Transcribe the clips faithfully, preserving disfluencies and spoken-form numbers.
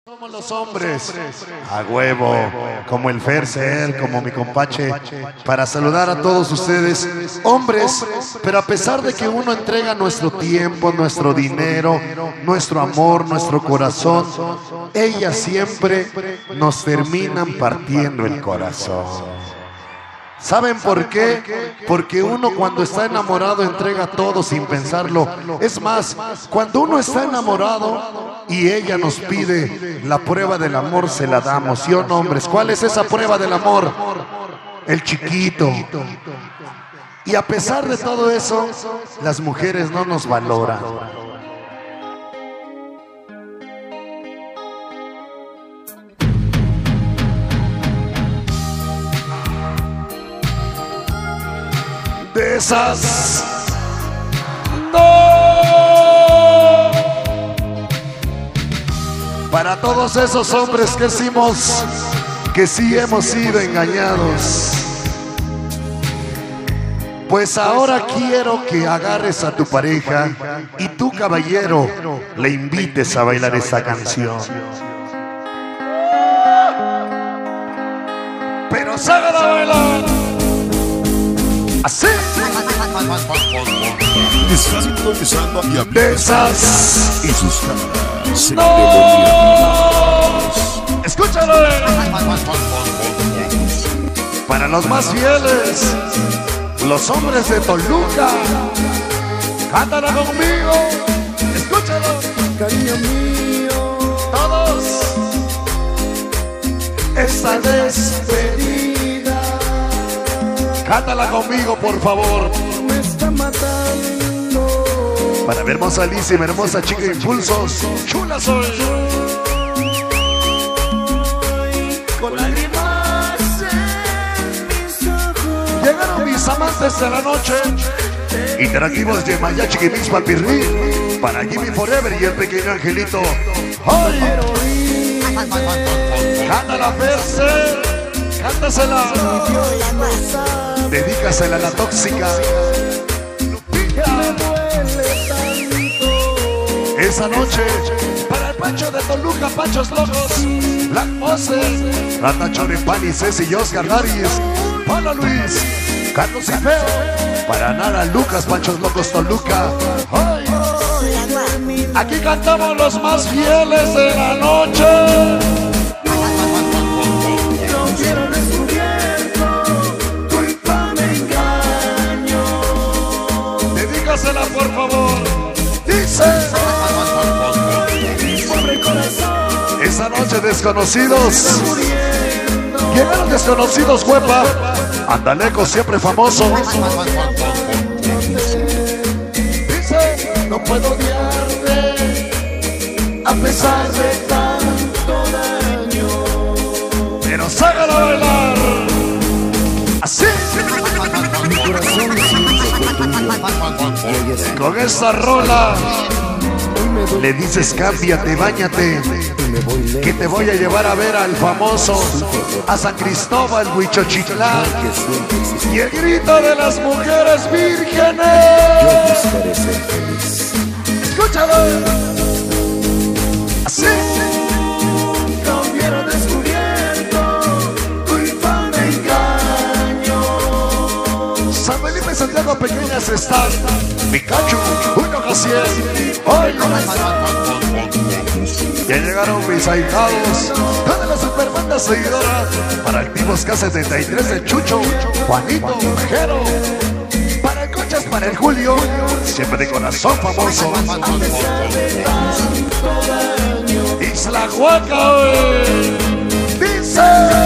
Somos los hombres, a huevo, como el Fercel, como mi compache, para saludar a todos ustedes, hombres, pero a pesar de que uno entrega nuestro tiempo, nuestro dinero, nuestro amor, nuestro corazón, ellas siempre nos terminan partiendo el corazón. ¿Saben por qué? Porque uno cuando está enamorado entrega todo sin pensarlo. Es más, cuando uno está enamorado y ella nos pide la prueba del amor, se la damos. ¿Sí o no, hombres? ¿Cuál es esa prueba del amor? El chiquito. Y a pesar de todo eso, las mujeres no nos valoran. De esas no. Para todos esos hombres que decimos que sí hemos sido engañados, pues ahora quiero que agarres a tu pareja y tú, caballero, le invites a bailar esta canción. Pero sácala a bailar así. Estás sintonizando a mi De esas y sus cámaras no. Escúchalo. Para los más fieles, los hombres de Toluca, cántala conmigo. Escúchalo. Cariño mío, Todos. Esta despedida, cántala conmigo, por favor. me está matando. Para mi hermosa Alicia y mi hermosa chica de impulsos, chula soy. Con lágrimas en mis ojos. Llegaron mis amantes de la noche, interactivos de Mayachi y Mix Papirri, para Jimmy Forever y el pequeño angelito. ¡Ay! Cántala, Fercel, cántasela. Dedícasela a la tóxica. Me duele tanto. Esa noche, para el Pancho de Toluca, Panchos Locos, Black Moses, Rata Choripán y Ceci y Oscar Darius, Pablo Luis, Carlos y Feo, para Nara Lucas, Panchos Locos Toluca. ¡Ay! Aquí cantamos los más fieles de la noche. No quiero descubierto, culpa me engaño. Dedícasela, por favor. Dice: Pobre corazón, esa noche, desconocidos. muriendo. Llegaron desconocidos, huepa. Andaleco, siempre famoso. Dice: no puedo odiarte a pesar de tanto daño, pero sácalo a bailar así. Mi corazón siempre fue tuyo. Y ella sí. Con esa rola Hoy me duele le dices: cámbiate, báñate, y me voy lejos. que te voy a llevar a ver al famoso, a San Cristóbal, Huichochitlán, Que siempre existió. y el grito de las mujeres Yo vírgenes. buscaré ser feliz. Escúchalo así. No hubiera descubierto, culpa me engaño. San Felipe, Santiago, Pequeñas están Pikachu, uno cien. Hoy ya llegaron mis ahijados, toda la superbanda seguidora, para Activos K setenta y tres de Chucho, Juanito, Jero, para el Conchas, para el Julio, siempre de corazón famoso. Isla Huaca, wey. Dice: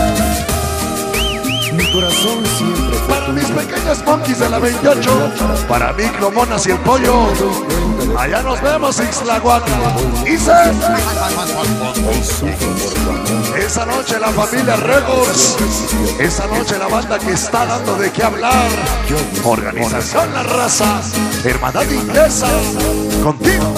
Mi corazón siempre fue para mis pequeños monkeys de la veintiocho, para Micro, Monas y el Pollo, allá nos vemos, Ixtlahuaca. Dice: esa noche la familia Records, esa noche la banda que está dando de qué hablar, Organización La Raza, Hermandad Inglesa, contigo.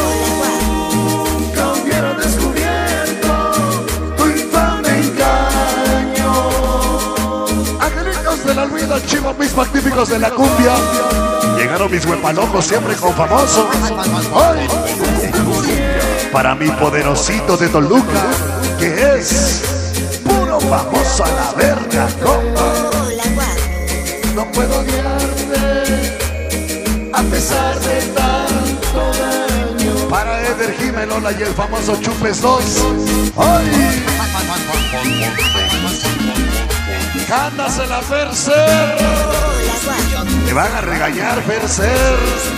No hubiera descubierto, culpa me engaño. Angelitos del olvido, chivos mis magníficos de la cumbia, llegaron mis huepalocos siempre con famoso. ¡Ay! Para mi poderosito de Toluca, que es puro famoso a la verga, compa. No puedo odiarte a pesar de tanto daño. Para Eder Jiménez y el famoso Chupes dos. ¡Ay! Cántasela, Ferser. Te van a regañar, Ferser.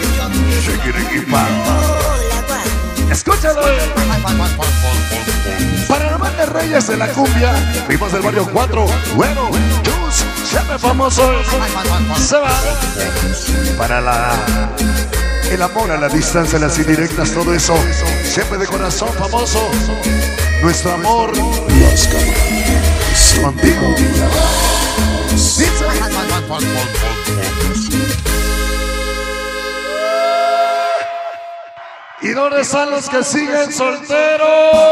Escúchalo. Para la banda Reyes de la Cumbia, vimos del barrio cuatro. Bueno, Chus, siempre famoso. Se va. Para la el amor a la distancia, las indirectas, todo eso. Siempre de corazón famoso. Nuestro amor. Las cámaras contigo. Dice. ¿Y dónde están los que siguen solteros?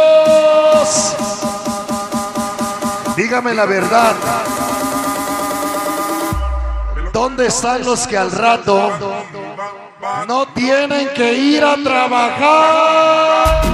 Dígame la verdad. ¿Dónde están los que al rato no tienen que ir a trabajar?